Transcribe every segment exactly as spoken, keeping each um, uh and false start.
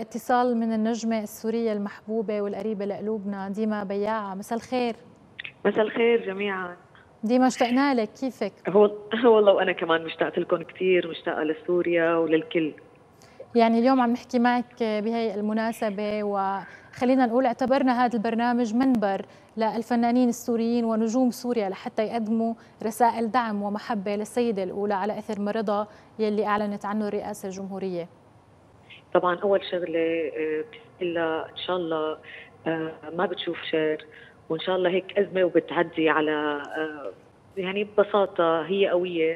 اتصال من النجمة السورية المحبوبة والقريبة لقلوبنا ديما بياعة. مساء الخير. مساء الخير جميعا. ديما اشتقنا لك، كيفك؟ هو والله وانا كمان مشتاقه لكم كثير، مشتاقه لسوريا وللكل. يعني اليوم عم نحكي معك بهي المناسبة، وخلينا نقول اعتبرنا هذا البرنامج منبر للفنانين السوريين ونجوم سوريا لحتى يقدموا رسائل دعم ومحبة للسيدة الأولى على إثر مرضها يلي أعلنت عنه الرئاسة الجمهورية. طبعا اول شغله بسم الله ان شاء الله ما بتشوف شر، وان شاء الله هيك ازمه وبتعدي على يعني ببساطه. هي قويه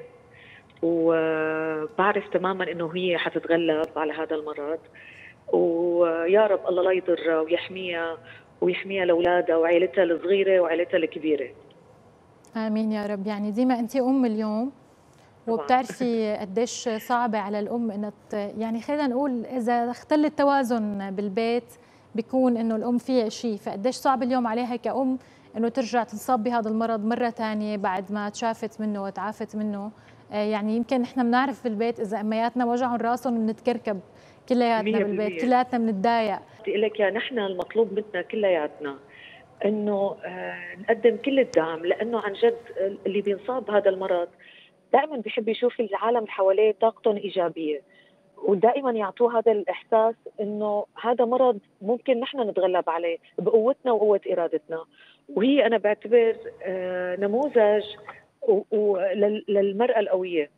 وبعرف تماما انه هي حتتغلب على هذا المرض، ويا رب الله لا يضرها ويحميها ويحميها لاولادها وعائلتها الصغيره وعائلتها الكبيره. امين يا رب. يعني ديما انت ام اليوم، وبتعرفي قديش صعبة على الأم إنها يعني خلينا نقول إذا اختل التوازن بالبيت بيكون إنه الأم فيها شيء، فقديش صعب اليوم عليها كأم إنه ترجع تنصاب بهذا المرض مرة ثانية بعد ما تشافت منه وتعافت منه. يعني يمكن إحنا بنعرف بالبيت إذا أمياتنا وجعهم راسهم بنتكركب كلياتنا بالبيت، كلياتنا بنتضايق. بدي لك يا نحن المطلوب منا كلياتنا إنه آه نقدم كل الدعم، لأنه عن جد اللي بينصاب بهذا المرض دائما بيحب يشوف العالم اللي حواليه طاقتهم ايجابيه، ودائما يعطوه هذا الاحساس انه هذا مرض ممكن نحن نتغلب عليه بقوتنا وقوه ارادتنا. وهي انا بعتبر نموذج للمراه القويه.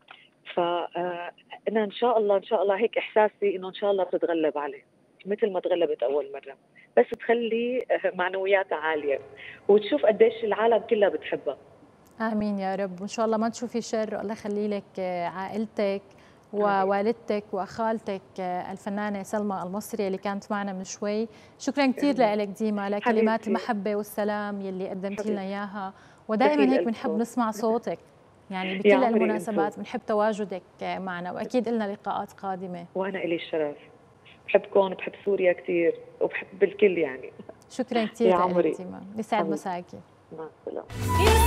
فانا ان شاء الله ان شاء الله هيك احساسي انه ان شاء الله بتتغلب عليه مثل ما تغلبت اول مره، بس تخلي معنوياتها عاليه وتشوف قديش العالم كلها بتحبها. آمين يا رب، وإن شاء الله ما تشوفي شر، والله يخلي لك عائلتك ووالدتك وخالتك الفنانة سلمى المصري اللي كانت معنا من شوي. شكرا كثير لك ديما لكلمات المحبة والسلام يلي قدمتي لنا إياها، ودائما هيك بنحب نسمع صوتك يعني بكل المناسبات، بنحب تواجدك معنا، وأكيد لنا لقاءات قادمة. وأنا إلي الشرف، بحبكم وبحب سوريا كثير وبحب الكل يعني. شكرا كثير لك ديما، يسعد مساكي. مع السلامة.